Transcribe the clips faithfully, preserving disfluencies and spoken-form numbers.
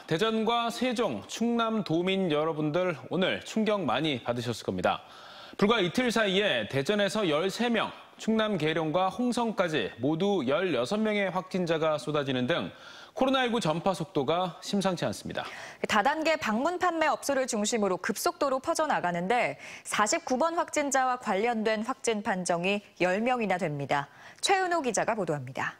대전과 세종, 충남 도민 여러분들 오늘 충격 많이 받으셨을 겁니다. 불과 이틀 사이에 대전에서 열세 명, 충남 계룡과 홍성까지 모두 열여섯 명의 확진자가 쏟아지는 등 코로나십구 전파 속도가 심상치 않습니다. 다단계 방문 판매 업소를 중심으로 급속도로 퍼져나가는데 사십구 번 확진자와 관련된 확진 판정이 열 명이나 됩니다. 최은호 기자가 보도합니다.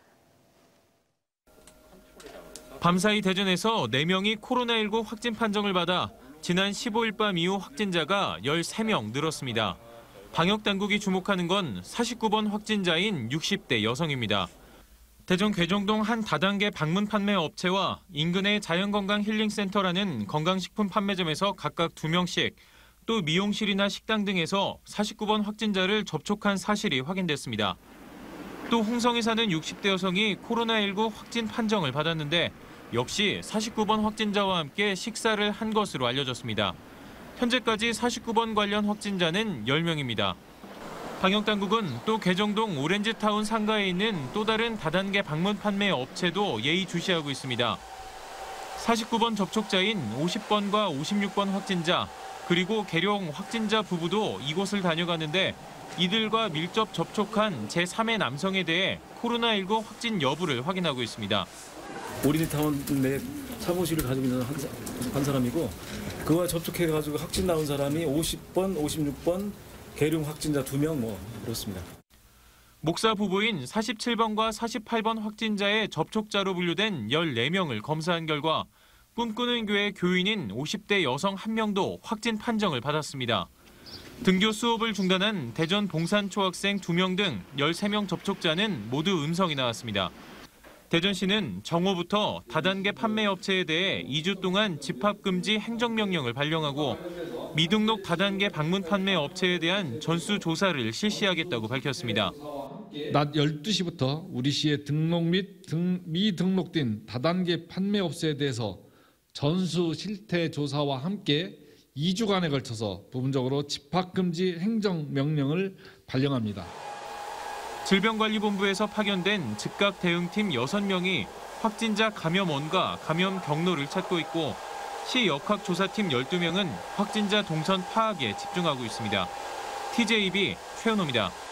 밤사이 대전에서 네 명이 코로나십구 확진 판정을 받아 지난 십오 일 밤 이후 확진자가 열세 명 늘었습니다. 방역당국이 주목하는 건 사십구 번 확진자인 육십 대 여성입니다. 대전 괴정동 한 다단계 방문 판매 업체와 인근의 자연건강힐링센터라는 건강식품 판매점에서 각각 두 명씩, 또 미용실이나 식당 등에서 사십구 번 확진자를 접촉한 사실이 확인됐습니다. 또 홍성에 사는 육십 대 여성이 코로나십구 확진 판정을 받았는데 역시 사십구 번 확진자와 함께 식사를 한 것으로 알려졌습니다. 현재까지 사십구 번 관련 확진자는 열 명입니다. 방역당국은 또 괴정동 오렌지타운 상가에 있는 또 다른 다단계 방문 판매 업체도 예의주시하고 있습니다. 사십구 번 접촉자인 오십 번과 오십육 번 확진자, 그리고 계룡 확진자 부부도 이곳을 다녀가는데 이들과 밀접 접촉한 제삼의 남성에 대해 코로나십구 확진 여부를 확인하고 있습니다. 오렌지타운 내 사무실을 가지고 있는 한, 한 사람이고, 그와 접촉해가지고 확진 나온 사람이 오십 번, 오십육 번, 계룡 확진자 두 명 뭐 그렇습니다. 목사 부부인 사십칠 번과 사십팔 번 확진자의 접촉자로 분류된 열네 명을 검사한 결과 꿈꾸는 교회 교인인 오십 대 여성 한 명도 확진 판정을 받았습니다. 등교 수업을 중단한 대전 봉산 초학생 두 명 등 열세 명 접촉자는 모두 음성이 나왔습니다. 대전시는 정오부터 다단계 판매업체에 대해 이 주 동안 집합금지 행정명령을 발령하고 미등록 다단계 방문 판매 업체에 대한 전수조사를 실시하겠다고 밝혔습니다. 낮 열두 시부터 우리 시의 등록 및 등, 미등록된 다단계 판매업체에 대해서 전수 실태 조사와 함께 이 주간에 걸쳐서 부분적으로 집합금지 행정명령을 발령합니다. 질병관리본부에서 파견된 즉각 대응팀 여섯 명이 확진자 감염원과 감염 경로를 찾고 있고 시 역학조사팀 열두 명은 확진자 동선 파악에 집중하고 있습니다. 티제이비 최은호입니다.